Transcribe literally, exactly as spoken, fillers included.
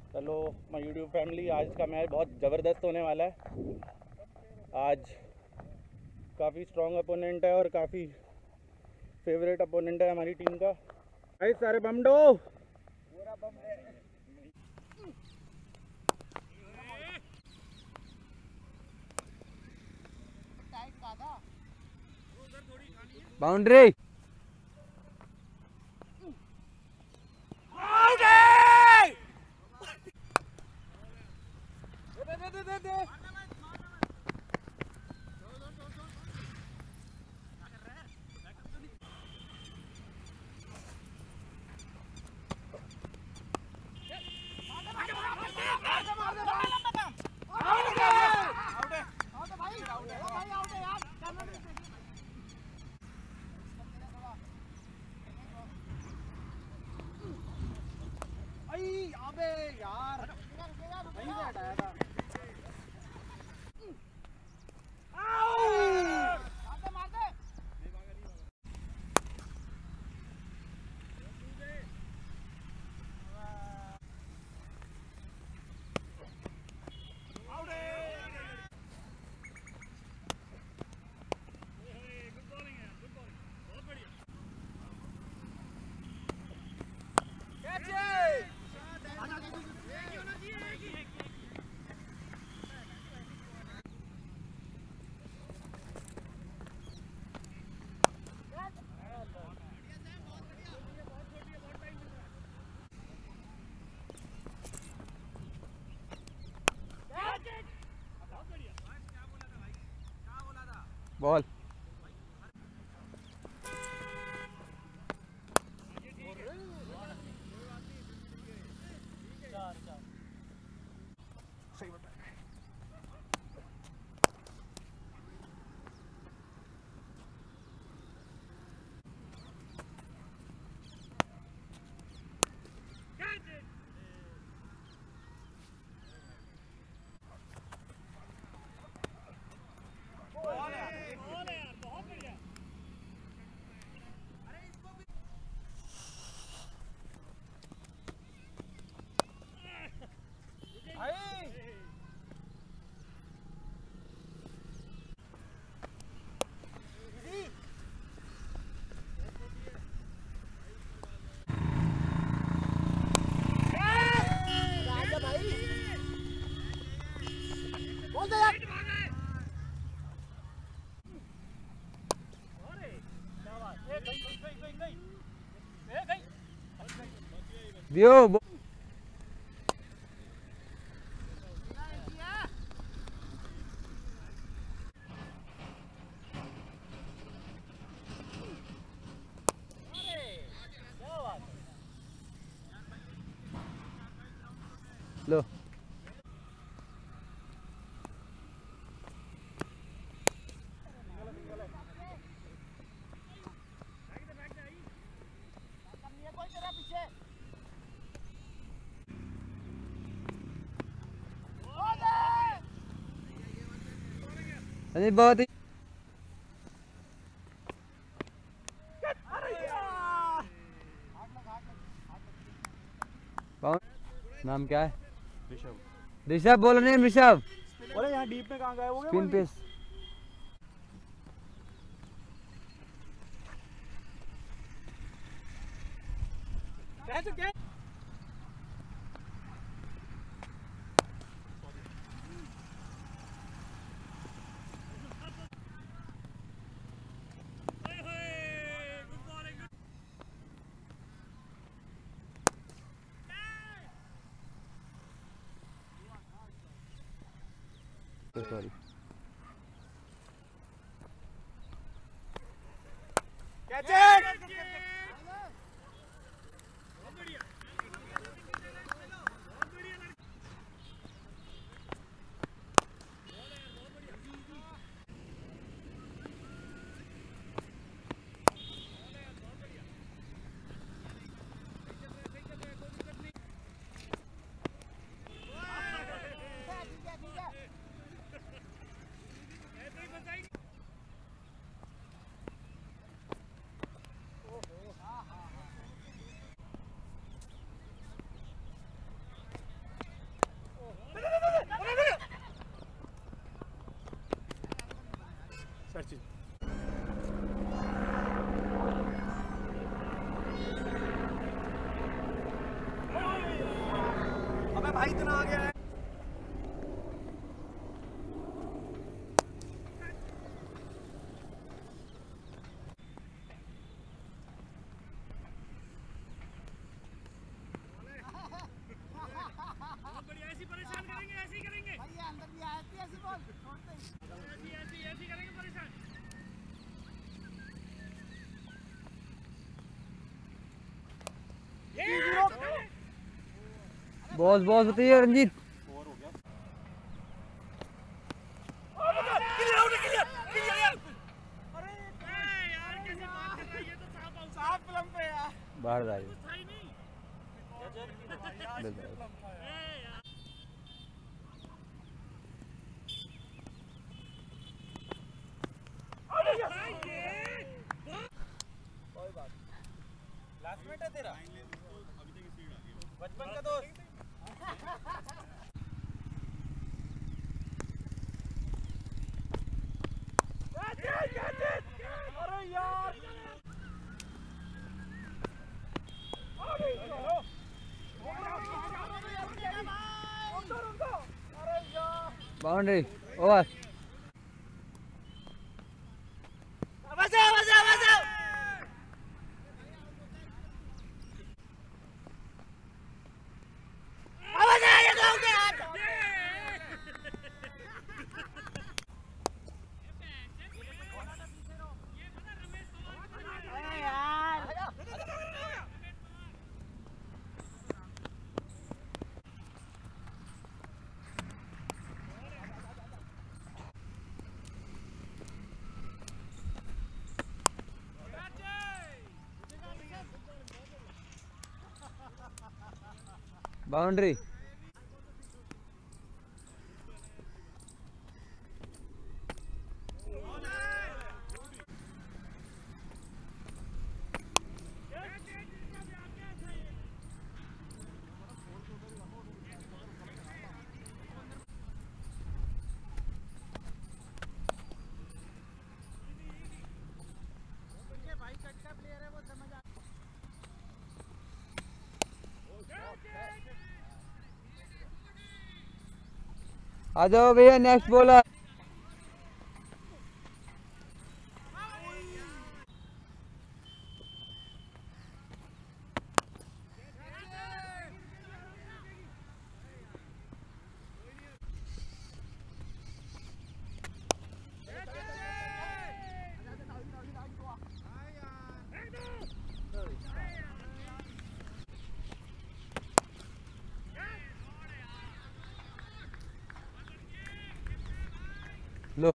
चलो my YouTube family, आज का मैच बहुत ज़बरदस्त होने वाला है। आज काफ़ी स्ट्रॉन्ग अपोनेंट है और काफ़ी फेवरेट अपोनेंट है हमारी टीम का। भाई सारे बम दो। बाउंड्री अबे यार नहीं बैठाया था। बॉल दियो लो अरे बहुत ही नाम क्या है? ऋषभ। ऋषभ बोल रहे हैं ऋषभ। बोले यहाँ डीप में कहाँ गए हो? Spin pace sorry catch it. इतना आ गया है। ऐसी परेशान करेंगे, ऐसे ही करेंगे भैया, अंदर भी आए थे ऐसी बॉल छोड़ते ही, ऐसी ऐसी ऐसी करेंगे परेशान। बॉस बॉस बताइए रंजीत। बाहर जाइए। क्लासमेट है तेरा, बचपन का दोस्त। अरे यार बाउंड्री ओवर। बाउंड्री आ जाओ भैया, नेक्स्ट बॉलर।